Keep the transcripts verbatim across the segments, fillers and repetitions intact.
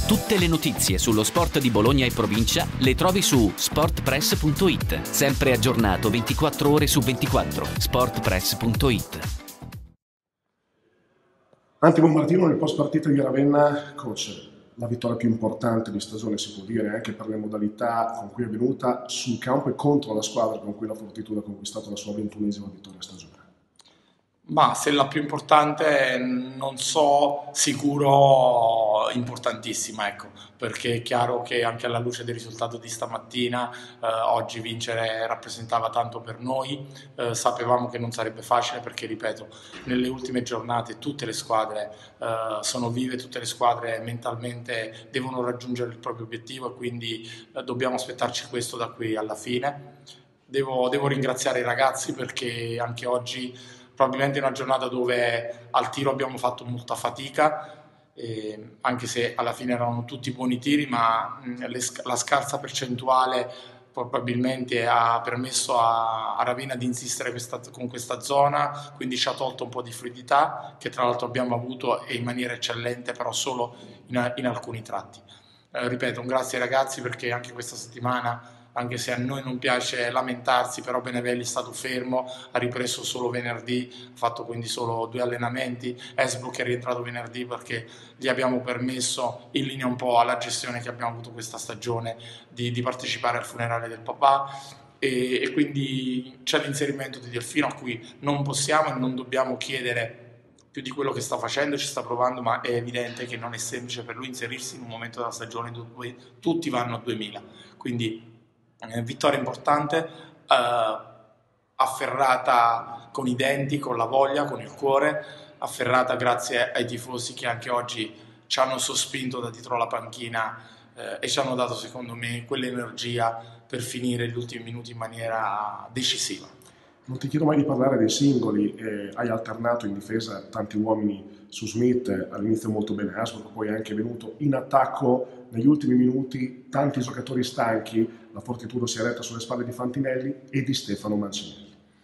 Tutte le notizie sullo sport di Bologna e provincia le trovi su sport press punto it. Sempre aggiornato ventiquattro ore su ventiquattro. sport press punto it. Anti Bombardino nel post partita di Ravenna, coach, la vittoria più importante di stagione si può dire anche per le modalità con cui è venuta sul campo e contro la squadra con cui la Fortitudo ha conquistato la sua ventunesima vittoria stagionale. Ma se la più importante, non so, sicuro importantissima, ecco, perché è chiaro che anche alla luce del risultato di stamattina, eh, oggi vincere rappresentava tanto per noi, eh, sapevamo che non sarebbe facile perché, ripeto, nelle ultime giornate tutte le squadre eh, sono vive, tutte le squadre mentalmente devono raggiungere il proprio obiettivo e quindi eh, dobbiamo aspettarci questo da qui alla fine. Devo, devo ringraziare i ragazzi perché anche oggi probabilmente è una giornata dove al tiro abbiamo fatto molta fatica, eh, anche se alla fine erano tutti buoni tiri, ma mh, le, la scarsa percentuale probabilmente ha permesso a, a Ravenna di insistere questa, con questa zona, quindi ci ha tolto un po' di fluidità, che tra l'altro abbiamo avuto e in maniera eccellente, però solo in, in alcuni tratti. Eh, ripeto, un grazie ai ragazzi perché anche questa settimana, anche se a noi non piace lamentarsi, però Benevelli è stato fermo, ha ripreso solo venerdì, ha fatto quindi solo due allenamenti, Esbrook è rientrato venerdì perché gli abbiamo permesso, in linea un po' alla gestione che abbiamo avuto questa stagione, di, di partecipare al funerale del papà e, e quindi c'è l'inserimento di Delfino a cui non possiamo e non dobbiamo chiedere più di quello che sta facendo, ci sta provando, ma è evidente che non è semplice per lui inserirsi in un momento della stagione dove tutti vanno a duemila, quindi Eh, vittoria importante, eh, afferrata con i denti, con la voglia, con il cuore, afferrata grazie ai tifosi che anche oggi ci hanno sospinto da dietro la panchina eh, e ci hanno dato, secondo me, quell'energia per finire gli ultimi minuti in maniera decisiva. Non ti chiedo mai di parlare dei singoli, eh, hai alternato in difesa tanti uomini su Smith, all'inizio molto bene Asbrook, poi è anche venuto in attacco negli ultimi minuti, tanti giocatori stanchi, la Fortitudo si è retta sulle spalle di Fantinelli e di Stefano Mancinelli.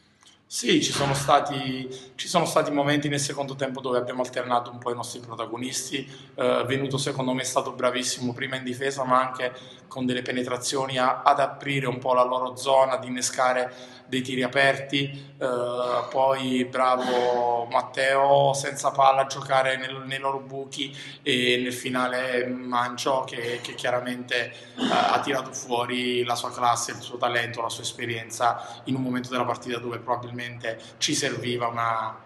Sì, ci sono stati, ci sono stati momenti nel secondo tempo dove abbiamo alternato un po' i nostri protagonisti, eh, Venuto secondo me è stato bravissimo prima in difesa ma anche con delle penetrazioni a, ad aprire un po' la loro zona, ad innescare dei tiri aperti, eh, poi bravo Matteo senza palla a giocare nel, nei loro buchi e nel finale Mancio che, che chiaramente eh, ha tirato fuori la sua classe, il suo talento, la sua esperienza in un momento della partita dove probabilmente ci serviva una,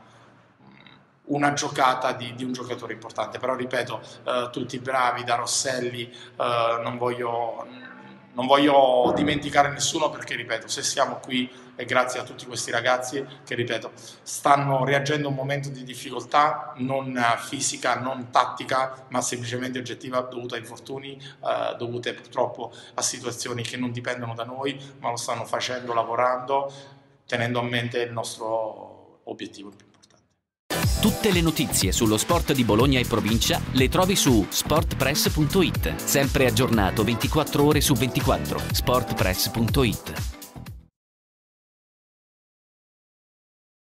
una giocata di, di un giocatore importante, però ripeto, eh, tutti bravi, da Rosselli, eh, non voglio, non voglio dimenticare nessuno perché ripeto, se siamo qui è grazie a tutti questi ragazzi che ripeto, stanno reagendo a un momento di difficoltà non fisica, non tattica, ma semplicemente oggettiva dovuta a infortuni, eh, dovute purtroppo a situazioni che non dipendono da noi, ma lo stanno facendo lavorando, tenendo a mente il nostro obiettivo più importante. Tutte le notizie sullo sport di Bologna e provincia le trovi su sport press punto it. Sempre aggiornato ventiquattro ore su ventiquattro. sport press punto it.